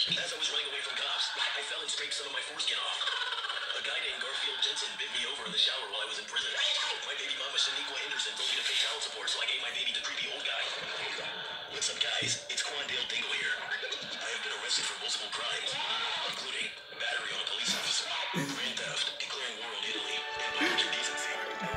As I was running away from cops, I fell and scraped some of my foreskin off. A guy named Garfield Jensen bit me over in the shower while I was in prison. My baby mama, Shaniqua Anderson, told me to pay child support, so I gave my baby to creepy old guy. What's up, guys? It's Quandale Dingle here. I have been arrested for multiple crimes.